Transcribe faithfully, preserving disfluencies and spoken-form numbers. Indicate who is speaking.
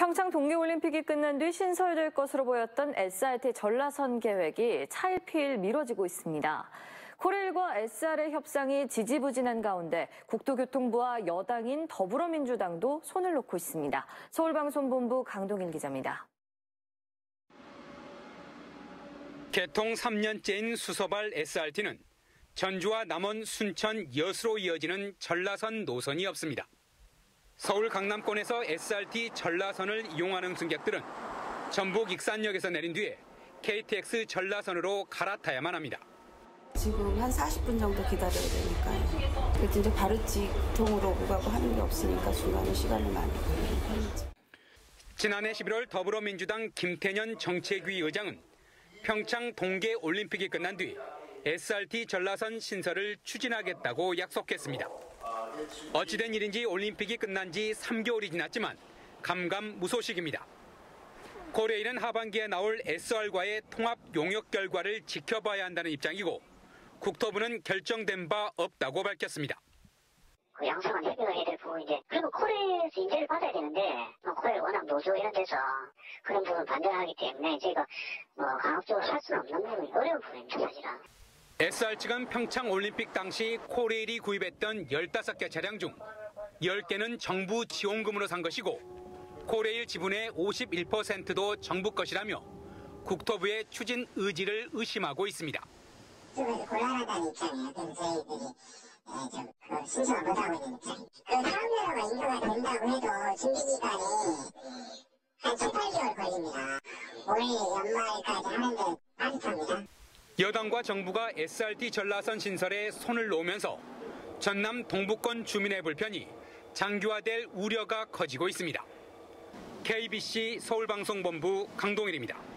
Speaker 1: 평창 동계올림픽이 끝난 뒤 신설될 것으로 보였던 에스알티 전라선 계획이 차일피일 미뤄지고 있습니다. 코레일과 에스알의 협상이 지지부진한 가운데 국토교통부와 여당인 더불어민주당도 손을 놓고 있습니다. 서울방송본부 강동일 기자입니다.
Speaker 2: 개통 삼 년째인 수서발 에스알티는 전주와 남원, 순천, 여수로 이어지는 전라선 노선이 없습니다. 서울 강남권에서 에스알티 전라선을 이용하는 승객들은 전북 익산역에서 내린 뒤에 케이티엑스 전라선으로 갈아타야만 합니다.
Speaker 3: 지금 한 사십 분 정도 기다려야 되니까요. 그래도 이제 바르직통으로 오고 가고 하는 게 없으니까 중간에 시간을 많이 걸리는 편이죠.
Speaker 2: 지난해 십일월 더불어민주당 김태년 정책위 의장은 평창 동계올림픽이 끝난 뒤 에스알티 전라선 신설을 추진하겠다고 약속했습니다. 어찌된 일인지 올림픽이 끝난 지 삼 개월이 지났지만 감감무소식입니다. 코레일은 하반기에 나올 에스알과의 통합 용역 결과를 지켜봐야 한다는 입장이고 국토부는 결정된 바 없다고 밝혔습니다.
Speaker 4: 그 양성은 해결해야 될 부분인데 그리고 코레일에서 인재를 받아야 되는데 뭐 코레일 워낙 노조 이런 데서 그런 부분 반대를 하기 때문에 저희가 뭐 강압적으로 할 수는 없는 부분이 어려운 부분입니다, 사실은.
Speaker 2: 에스알 측은 평창 올림픽 당시 코레일이 구입했던 열다섯 개 차량 중 열 개는 정부 지원금으로 산 것이고 코레일 지분의 오십일 퍼센트도 정부 것이라며 국토부의 추진 의지를 의심하고 있습니다.
Speaker 5: 좀 곤란하다는 입장이에요. 저희들이 좀 그 신청을 못하고 있는 입장입니다. 그 사업료가 인가가 된다고 해도 준비기간이 한 칠, 팔 개월 걸립니다. 올해 연말까지 하는데 빠듯합니다.
Speaker 2: 여당과 정부가 에스알티 전라선 신설에 손을 놓으면서 전남 동부권 주민의 불편이 장기화될 우려가 커지고 있습니다. 케이비씨 서울방송본부 강동일입니다.